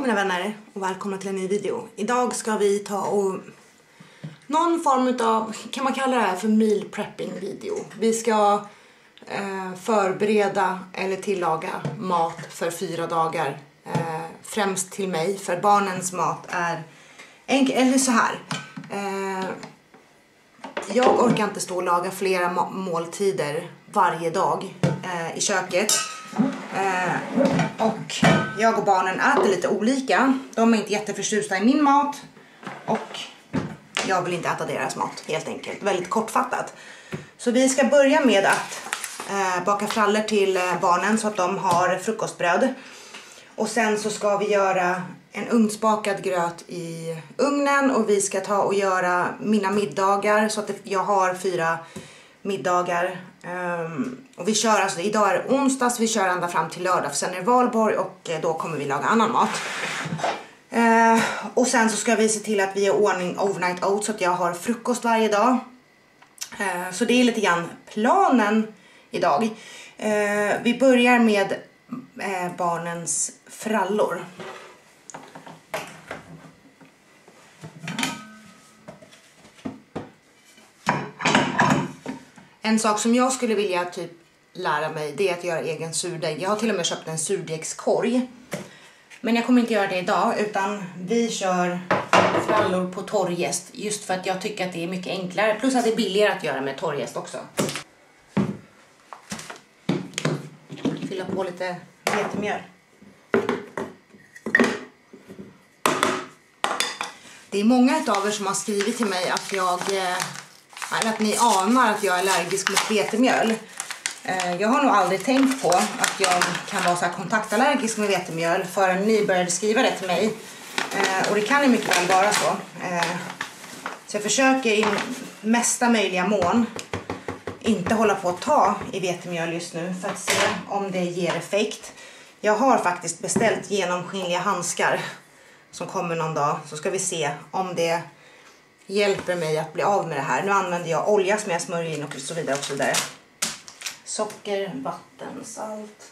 mina vänner och välkomna till en ny video. Idag ska vi ta och någon form av, kan man kalla det här för meal prepping video. Vi ska förbereda eller tillaga mat för 4 dagar. Främst till mig, för barnens mat är enkel, eller så här. Jag orkar inte stå och laga flera måltider varje dag i köket. Och jag och barnen äter lite olika. De är inte jätteförtjusta i min mat. Och jag vill inte äta deras mat, helt enkelt. Väldigt kortfattat. Så vi ska börja med att baka frallor till barnen så att de har frukostbröd. Och sen så ska vi göra en ugnsbakad gröt i ugnen. Och vi ska ta och göra mina middagar så att jag har 4 middagar. Och vi kör, alltså idag är det onsdag så vi kör ända fram till lördag. För sen är det valborg och då kommer vi laga annan mat. Och sen så ska vi se till att vi har ordning overnight oats så att jag har frukost varje dag. Så det är lite grann planen idag. Vi börjar med barnens frallor. En sak som jag skulle vilja typ lära mig, det är att göra egen surdeg. Jag har till och med köpt en surdegskorg. Men jag kommer inte göra det idag, utan vi kör frallor på torrjäst. Just för att jag tycker att det är mycket enklare. Plus att det är billigare att göra med torrjäst också. Fylla på lite vetemjöl. Det är många av er som har skrivit till mig att att ni anar att jag är allergisk mot vetemjöl. Jag har nog aldrig tänkt på att jag kan vara så här kontaktallergisk med vetemjöl förrän ni började skriva det till mig. Och det kan ju mycket väl vara så. Så jag försöker i mesta möjliga mån inte hålla på att ta i vetemjöl just nu för att se om det ger effekt. Jag har faktiskt beställt genomskinliga handskar som kommer någon dag. Så ska vi se om det hjälper mig att bli av med det här. Nu använder jag olja som jag smörjer in och så vidare och så vidare. Socker, vatten, salt.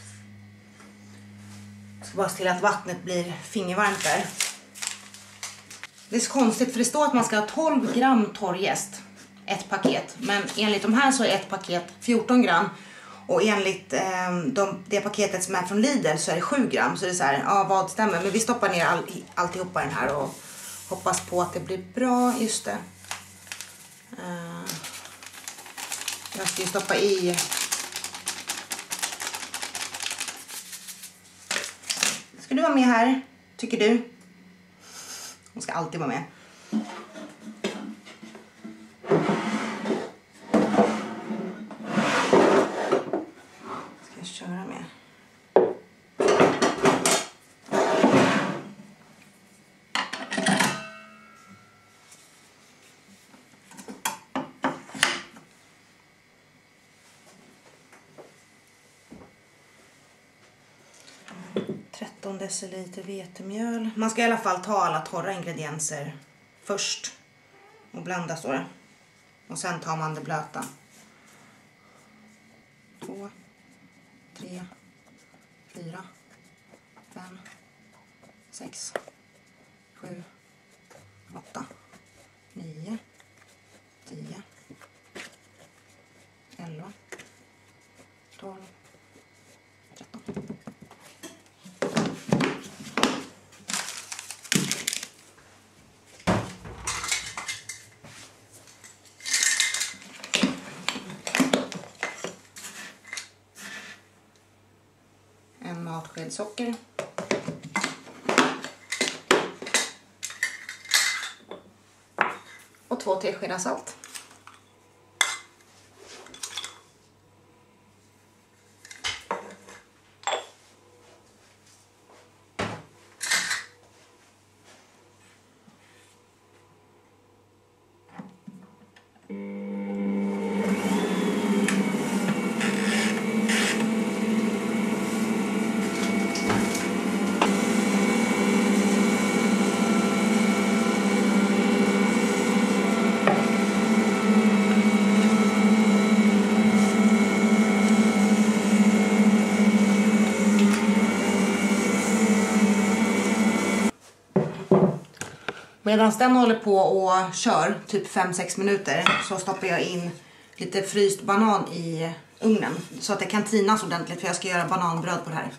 Jag ska bara se till att vattnet blir fingervarmt där. Det är så konstigt för det står att man ska ha 12 gram torrjäst. Ett paket. Men enligt de här så är ett paket 14 gram. Och enligt det paketet som är från Lidl så är det 7 gram. Så det är så här, ja vad stämmer. Men vi stoppar ner alltihopa i den här och hoppas på att det blir bra. Just det. Jag ska ju stoppa i. Ska du vara med här? Tycker du? Hon ska alltid vara med. Ska jag köra med? Deciliter vetemjöl. Man ska i alla fall ta alla torra ingredienser först och blanda så det. Och sen tar man det blöta. 2, 3, 4, 5, 6, 7, 8, 9, 10, 11, 12, 13. En matsked socker. Och 2 teskedar salt. Medan den håller på och kör typ 5-6 minuter så stoppar jag in lite fryst banan i ugnen så att det kan tinas ordentligt, för jag ska göra bananbröd på det här.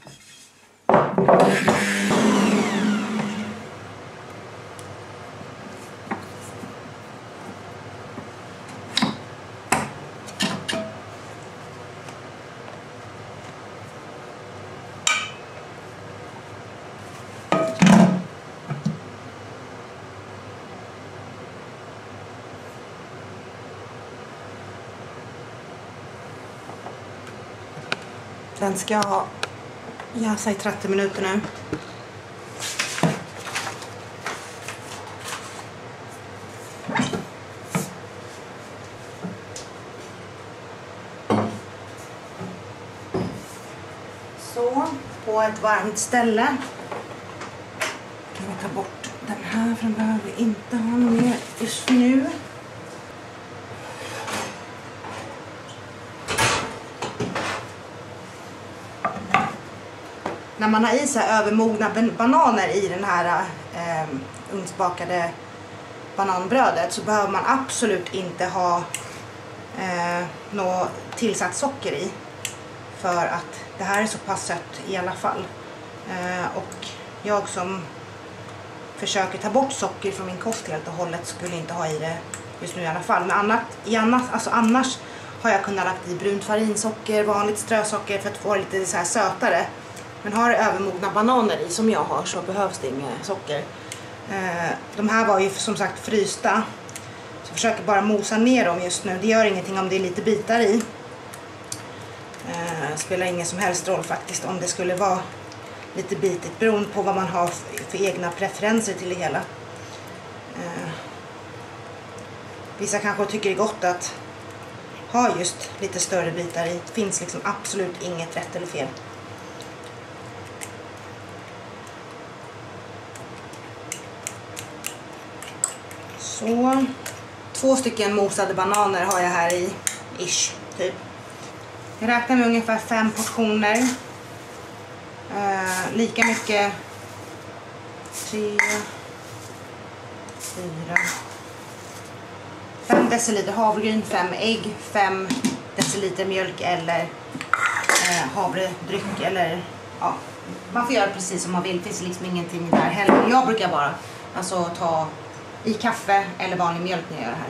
Den ska ha jäsa i 30 minuter nu. Så, på ett varmt ställe. Kan vi ta bort den här, för den behöver vi inte ha mer just nu. När man har i sig övermogna bananer i den här ugnsbakade bananbrödet så behöver man absolut inte ha något tillsatt socker i. För att det här är så pass sött i alla fall. Och jag som försöker ta bort socker från min kost helt och hållet skulle inte ha i det just nu i alla fall. Men annars har jag kunnat lagt i brunt farinsocker, vanligt strösocker för att få lite så här sötare. Men har det övermogna bananer i som jag har så behövs det inget socker. De här var ju som sagt frysta. Så jag försöker bara mosa ner dem just nu. Det gör ingenting om det är lite bitar i. Spelar ingen som helst roll faktiskt om det skulle vara lite bitigt. Beroende på vad man har för egna preferenser till det hela. Vissa kanske tycker det är gott att ha just lite större bitar i. Det finns liksom absolut inget rätt eller fel. Så, 2 stycken mosade bananer har jag här i, ish, typ. Jag räknar med ungefär 5 portioner. Lika mycket, 3, 4, 5 deciliter havregryn, 5 ägg, 5 deciliter mjölk eller havredryck eller ja, man får göra precis som man vill. Det finns liksom ingenting där heller. Jag brukar bara ta i kaffe eller vanlig mjölk när jag gör det här.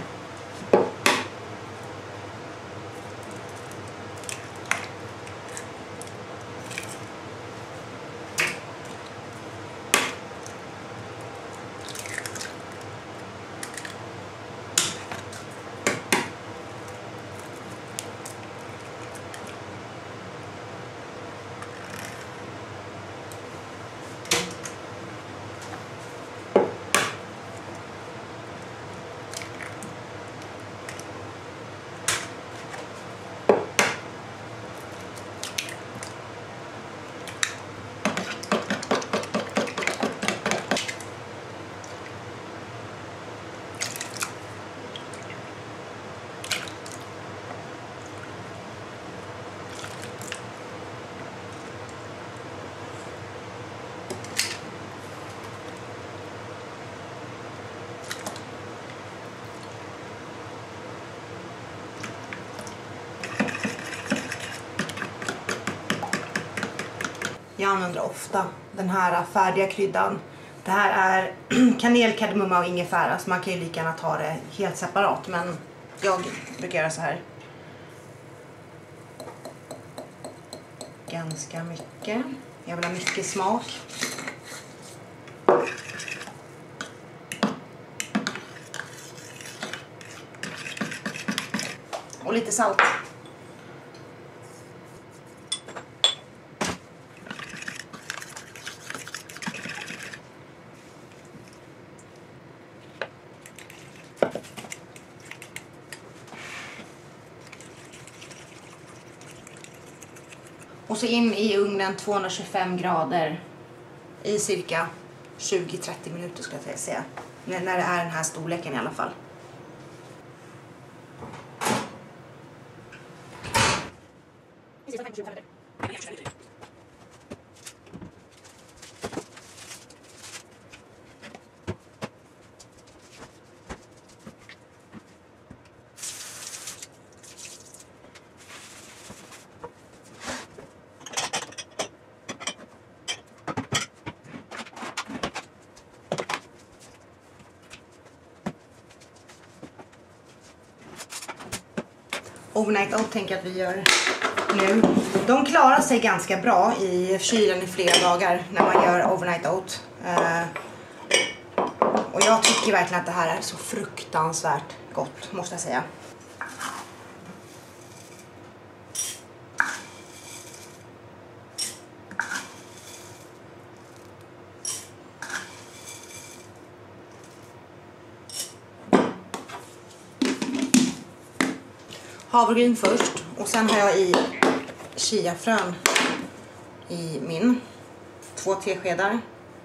Jag använder ofta den här färdiga kryddan. Det här är kanel, kardemumma och ingefära. Så man kan ju lika gärna ta det helt separat. Men jag brukar göra så här. Ganska mycket. Jag vill ha mycket smak. Och lite salt. Och så in i ugnen 225 grader i cirka 20-30 minuter ska jag säga. När det är den här storleken i alla fall. overnight oat tänker jag att vi gör nu. De klarar sig ganska bra i kylen i flera dagar när man gör overnight oat. Och jag tycker verkligen att det här är så fruktansvärt gott, måste jag säga. Havregryn först och sen har jag i chiafrön i min 2 teskedar.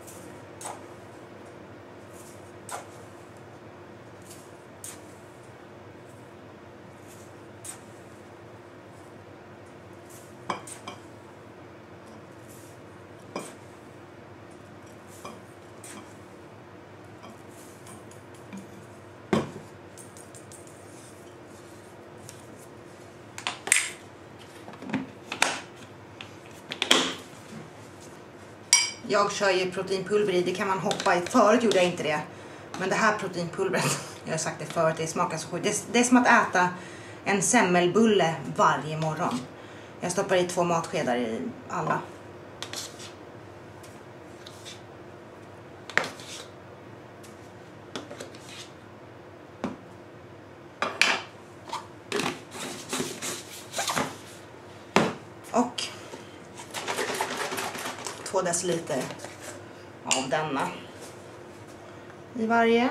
Jag kör ju proteinpulver i, det kan man hoppa i. Förut gjorde jag inte det. Men det här proteinpulvret, jag har sagt det förut, det smakar så sjukt. Det är som att äta en semmelbulle varje morgon. Jag stoppar i 2 matskedar i alla. Och 2 deciliter av denna i varje.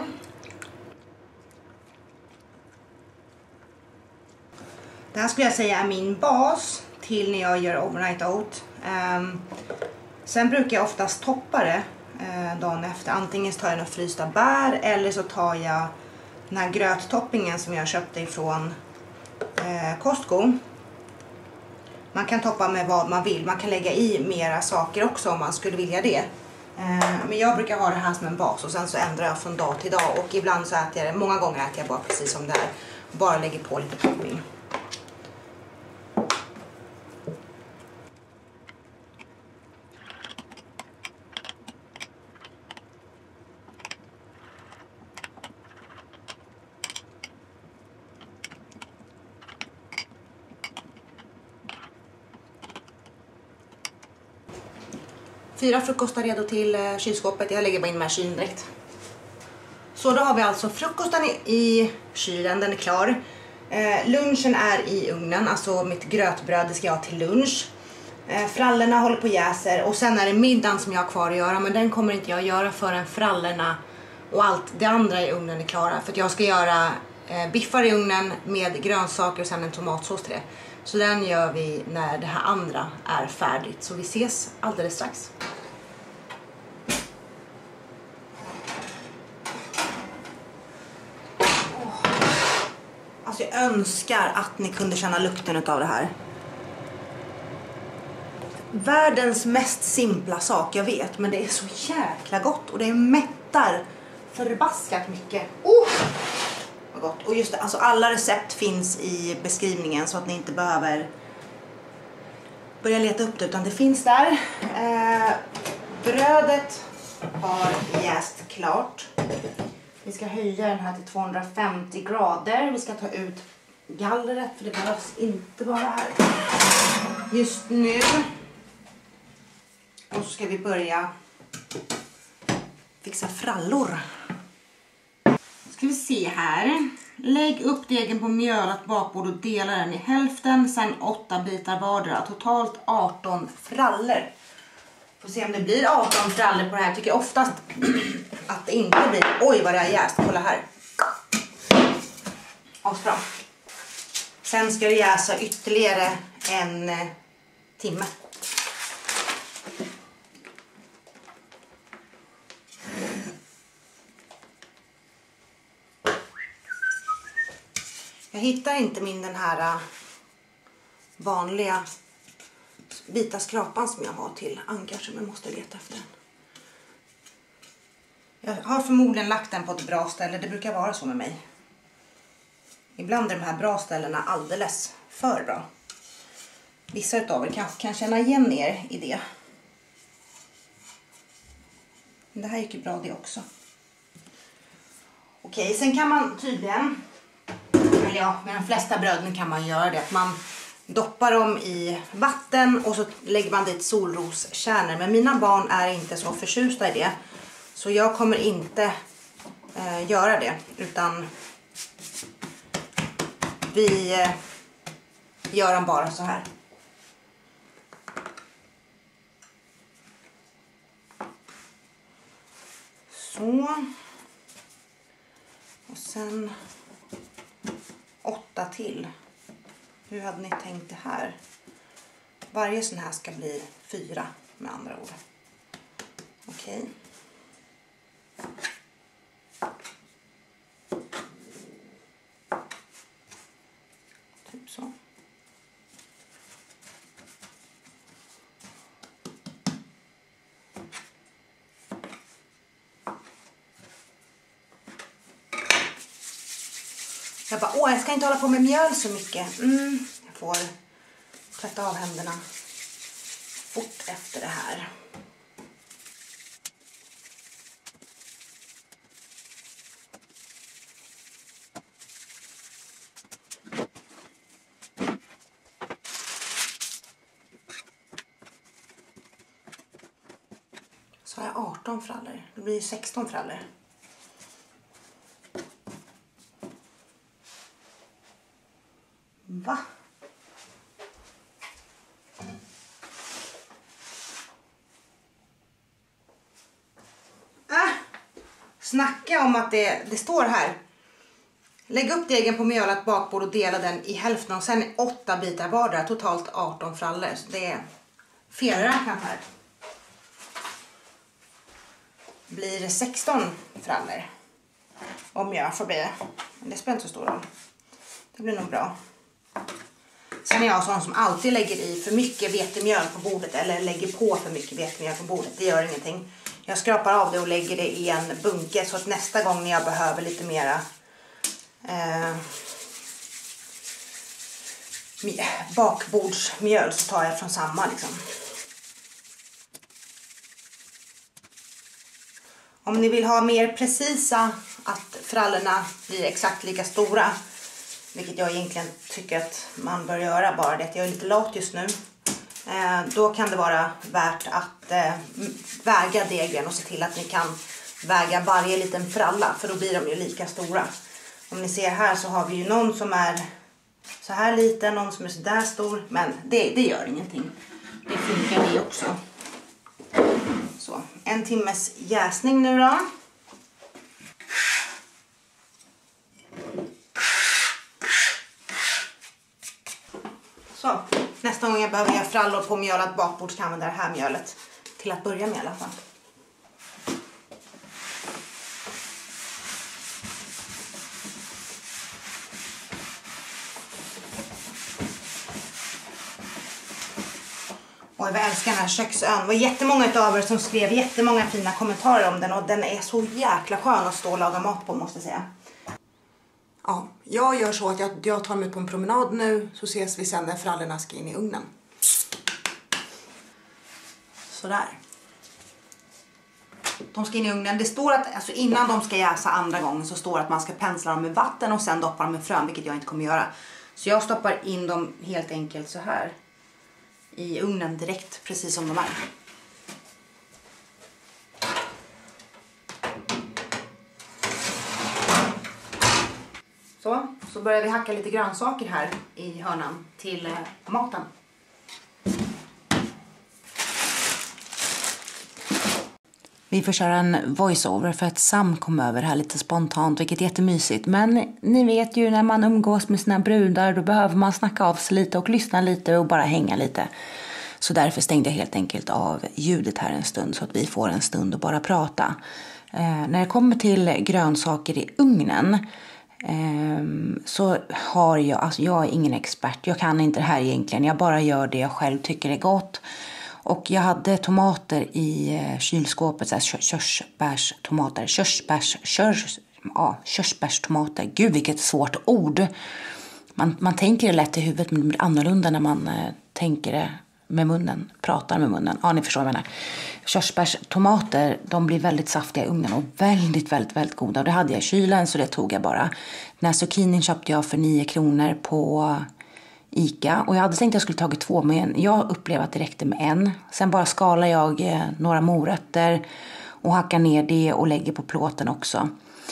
Det här skulle jag säga är min bas till när jag gör overnight oat. Sen brukar jag oftast toppa det dagen efter. Antingen tar jag några frysta bär eller så tar jag den här gröttoppingen som jag köpte ifrån Costco. Man kan toppa med vad man vill. Man kan lägga i mera saker också om man skulle vilja det. Men jag brukar ha det här som en bas och sen så ändrar jag från dag till dag. Och ibland så äter jag det, många gånger äter jag bara precis som det är. Bara lägger på lite topping. Fyra frukostar redo till kylskåpet. Jag lägger bara in med kylen direkt. Så då har vi alltså frukosten i kylen, den är klar. Lunchen är i ugnen, alltså mitt grötbröd det ska jag ha till lunch. Frallorna håller på och jäser och sen är det middagen som jag har kvar att göra. Men den kommer inte jag göra förrän frallorna och allt det andra i ugnen är klara. För att jag ska göra biffar i ugnen med grönsaker och sen en tomatsås till det. Så den gör vi när det här andra är färdigt. Så vi ses alldeles strax. Alltså jag önskar att ni kunde känna lukten av det här. Världens mest simpla sak jag vet. Men det är så jäkla gott. Och det mättar förbaskat mycket. Vad gott. Och just det, alltså alla recept finns i beskrivningen så att ni inte behöver börja leta upp det utan det finns där. Brödet har jäst klart. Vi ska höja den här till 250 grader. Vi ska ta ut gallret för det behövs inte bara här just nu. Och så ska vi börja fixa frallor. Ska vi se här. Lägg upp degen på mjölat bakbord och dela den i hälften. Sen 8 bitar vardera. Totalt 18 frallor. Får se om det blir 18 frallor på det här. Jag tycker oftast att det inte blir. Oj vad det är jäst. Kolla här. Asbra. Sen ska det jäsa ytterligare en timme. Jag hittar inte den här vanliga vita skrapan som jag har till ankar som jag måste leta efter den. Jag har förmodligen lagt den på ett bra ställe, det brukar vara så med mig. Ibland är de här bra ställena alldeles för bra. Vissa utav er kanske kan känna igen er i det. Men det här gick ju bra det också. Okej, sen kan man tydligen eller ja, med de flesta bröden kan man göra det. Att man doppar dem i vatten och så lägger man dit solroskärnor. Men mina barn är inte så förtjusta i det. Så jag kommer inte göra det. Utan vi gör dem bara så här. Så. Och sen 8 till. Hur hade ni tänkt det här? Varje sån här ska bli 4 med andra ord. Okej. Typ så. Jag bara, jag ska inte hålla på med mjöl så mycket. Jag får tvätta av händerna fort efter det här. Så har jag 18 frallor. Det blir 16 frallor. Va? Snacka om att det står här. Lägg upp degen på mjölat bakbord och dela den i hälften och sen 8 bitar vardera. Totalt 18 frallor. Så det är felräknat här. Blir det 16 frallor. Om jag får bli. Men det spelar inte så stor roll. Det blir nog bra. Sen är jag sån som alltid lägger i för mycket vetemjöl på bordet. Eller lägger på för mycket vetemjöl på bordet. Det gör ingenting. Jag skrapar av det och lägger det i en bunke. Så att nästa gång när jag behöver lite mera bakbordsmjöl så tar jag från samma liksom. Om ni vill ha mer precisa att frallorna blir exakt lika stora. Vilket jag egentligen tycker att man bör göra, bara det att jag är lite lat just nu. Då kan det vara värt att väga degen och se till att ni kan väga varje liten fralla. För då blir de ju lika stora. Om ni ser här så har vi ju någon som är så här liten, någon som är så där stor. Men det gör ingenting. Det funkar det också. Så, 1 timmes jäsning nu då. Så, nästa gång jag behöver göra frallor på mjölat bakbord så kan jag använda det här mjölet. Till att börja med i alla fall. Och jag älskar den här köksön. Det var jättemånga av er som skrev jättemånga fina kommentarer om den. Och den är så jäkla skön att stå och laga mat på, måste jag säga. Ja, jag gör så att jag tar mig på en promenad nu. Så ses vi sen när frallorna ska in i ugnen. Sådär. De ska in i ugnen. Det står att alltså innan de ska jäsa andra gången så står det att man ska pensla dem med vatten och sen doppa dem med frön. Vilket jag inte kommer göra. Så jag stoppar in dem helt enkelt så här. I ugnen direkt, precis som de är. Så börjar vi hacka lite grönsaker här i hörnan till maten. Vi får köra en voiceover för att Sam kom över här lite spontant, vilket är jättemysigt. Men ni vet ju när man umgås med sina brudar, då behöver man snacka av sig lite och lyssna lite och bara hänga lite. Så därför stängde jag helt enkelt av ljudet här en stund så att vi får en stund att bara prata. När det kommer till grönsaker i ugnen så har jag är ingen expert. Jag kan inte det här egentligen. Jag bara gör det jag själv tycker är gott. Och jag hade tomater i kylskåpet, så här körsbärstomater. Gud, vilket svårt ord. Man tänker det lätt i huvudet, men det blir annorlunda när man tänker det med munnen, pratar med munnen. Ja, ni förstår vad jag menar. Körsbärstomater, de blir väldigt saftiga i ugnen och väldigt, väldigt, väldigt goda. Och det hade jag i kylen så det tog jag bara. Den här zucchinin köpte jag för 9 kronor på Ica. Och jag hade tänkt att jag skulle tagit 2, men jag upplevde att det räckte med 1. Sen bara skalar jag några morötter och hackar ner det och lägger på plåten också.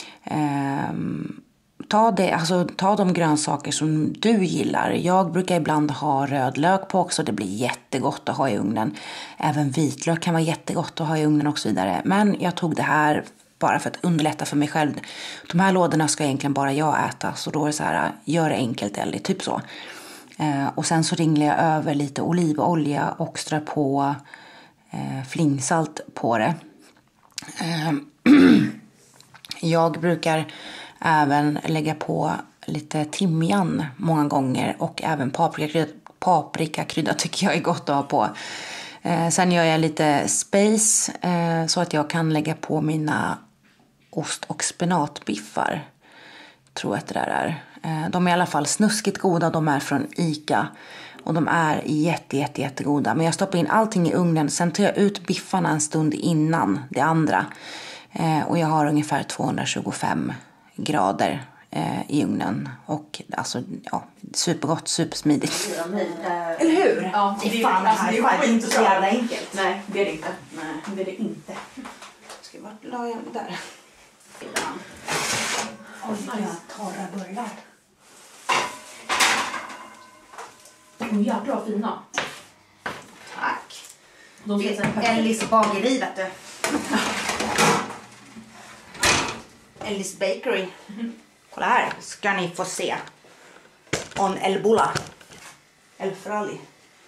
Ta de grönsaker som du gillar. Jag brukar ibland ha rödlök på också. Det blir jättegott att ha i ugnen. Även vitlök kan vara jättegott att ha i ugnen och så vidare. Men jag tog det här bara för att underlätta för mig själv. De här lådorna ska egentligen bara jag äta. Så då är det så här, gör det enkelt eller typ så. Och sen så ringlar jag över lite olivolja och strör på flingsalt på det. Jag brukar även lägga på lite timjan många gånger och även paprikakrydda tycker jag är gott att ha på. Sen gör jag lite space så att jag kan lägga på mina ost- och spenatbiffar. Tror att det där är. De är i alla fall snuskigt goda. De är från Ica. Och de är jättegoda. Men jag stoppar in allting i ugnen. Sen tar jag ut biffarna en stund innan det andra. Och jag har ungefär 225 grader i ugnen. Och alltså, ja, supergott, supersmidigt. Eller hur? Ja, det är fan det här är inte så jävla enkelt. Nej, det är det inte. Nej, det är det inte. Ska jag la jag det där? Oj, torra bullar. Jävla fina. Tack. De Det är Ellis bageri, vet du. Ellis Bakery. Kolla här, ska ni få se. On El Bulla. El Frali.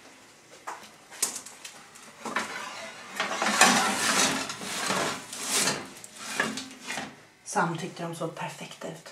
Sam tyckte de såg perfekta ut.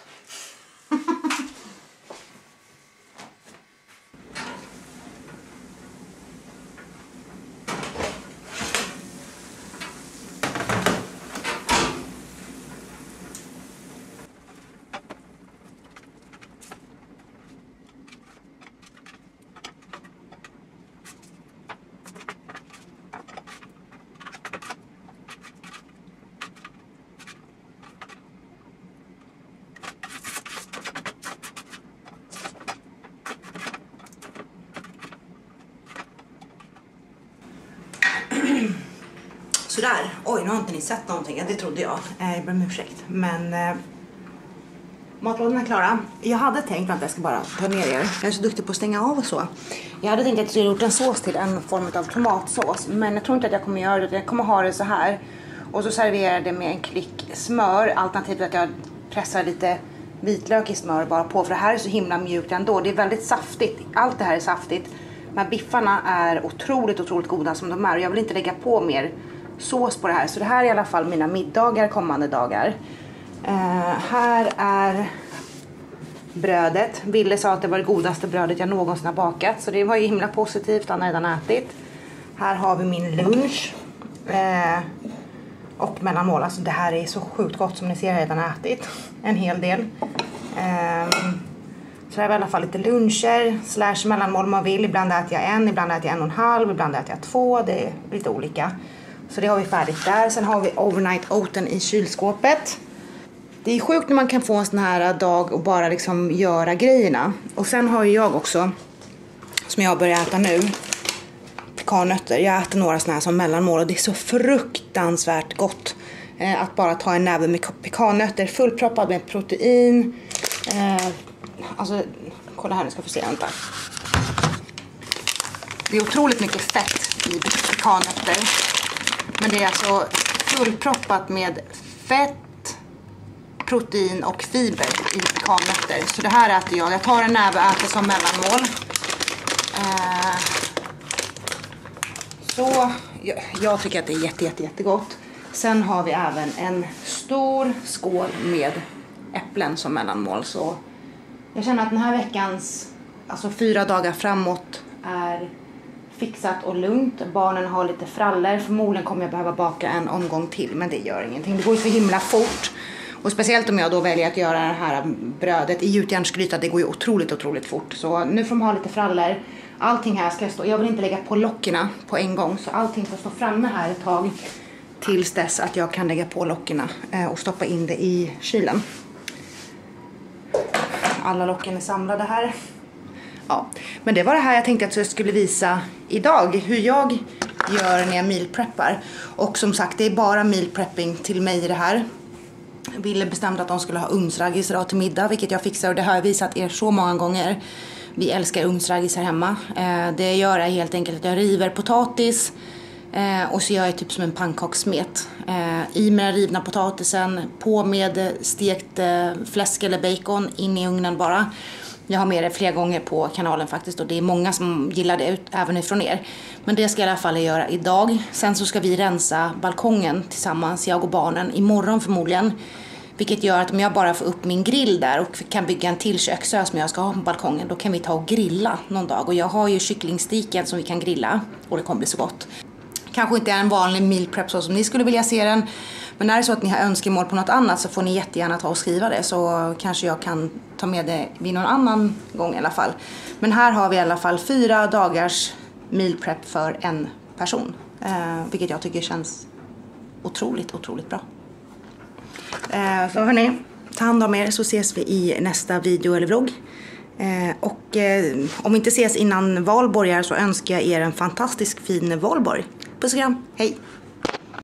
Sådär, oj nu har inte ni sett någonting, det trodde jag, jag ber om ursäkt. Men matlådorna är klara. Jag hade tänkt att jag ska bara ta ner er. Jag är så duktig på att stänga av och så. Jag hade tänkt att jag skulle gjort en sås till en form av tomatsås. Men jag tror inte att jag kommer göra det. Jag kommer ha det så här. Och så serverar jag det med en klick smör. Alternativt att jag pressar lite vitlök i smör bara på. För det här är så himla mjukt ändå. Det är väldigt saftigt. Allt det här är saftigt. Men biffarna är otroligt goda som de är. Och jag vill inte lägga på mer sås på det här. Så det här är i alla fall mina middagar kommande dagar. Här är brödet. Ville sa att det var det godaste brödet jag någonsin har bakat. Så det var ju himla positivt. Han har redan ätit. Här har vi min lunch. Och mellanmål. Alltså det här är så sjukt gott som ni ser. Jag har redan ätit en hel del. Så det är i alla fall lite luncher / mellanmål man vill. Ibland äter jag en, ibland äter jag 1,5, ibland äter jag 2. Det är lite olika. Så det har vi färdigt där. Sen har vi overnight oaten i kylskåpet. Det är sjukt när man kan få en sån här dag och bara liksom göra grejerna. Och sen har jag också, som jag börjar äta nu, pekannötter. Jag äter några såna här som mellanmål och det är så fruktansvärt gott. Att bara ta en näve med pekannötter fullproppad med protein. Alltså, kolla här, nu ska få se, vänta. Det är otroligt mycket fett i pekannötter. Men det är alltså fullproppat med fett, protein och fiber i pekannötter. Så det här äter jag. Jag tar en näve och äter som mellanmål. Så jag tycker att det är jättegott. Sen har vi även en stor skål med äpplen som mellanmål. Så jag känner att den här veckans, alltså 4 dagar framåt, är fixat och lugnt. Barnen har lite frallor. Förmodligen kommer jag behöva baka en omgång till, men det gör ingenting. Det går ju så himla fort. Och speciellt om jag då väljer att göra det här brödet i gjutjärnsgryta, det går ju otroligt fort. Så nu får de ha lite frallor. Allting här ska stå, jag vill inte lägga på lockerna på en gång, så allting får stå framme här ett tag tills dess att jag kan lägga på lockerna och stoppa in det i kylen. Alla locken är samlade här. Ja, men det var det här jag tänkte att jag skulle visa idag, hur jag gör när jag meal preppar. Och som sagt, det är bara meal prepping till mig i det här. Jag ville bestämt att de skulle ha ugnsraggis idag till middag, vilket jag fixar, och det har jag visat er så många gånger. Vi älskar ugnsraggis här hemma. Det jag gör är helt enkelt att jag river potatis och så gör jag typ som en pannkakssmet. I med den rivna potatisen, på med stekt fläsk eller bacon, in i ugnen bara. Jag har med det flera gånger på kanalen faktiskt, och det är många som gillar det, även ifrån er. Men det ska jag i alla fall göra idag. Sen så ska vi rensa balkongen tillsammans, jag och barnen, imorgon förmodligen. Vilket gör att om jag bara får upp min grill där och kan bygga en till köksö som jag ska ha på balkongen, då kan vi ta och grilla någon dag. Och jag har ju kycklingstiken som vi kan grilla, och det kommer bli så gott. Kanske inte är en vanlig meal prep så som ni skulle vilja se den. Men är det så att ni har önskemål på något annat, så får ni jättegärna ta och skriva det. Så kanske jag kan ta med det vid någon annan gång i alla fall. Men här har vi i alla fall 4 dagars meal prep för en person. Vilket jag tycker känns otroligt bra. Så hörni, ta hand om er, så ses vi i nästa video eller vlogg. Och om vi inte ses innan valborg så önskar jag er en fantastisk fin valborg. Puss och kram, hej!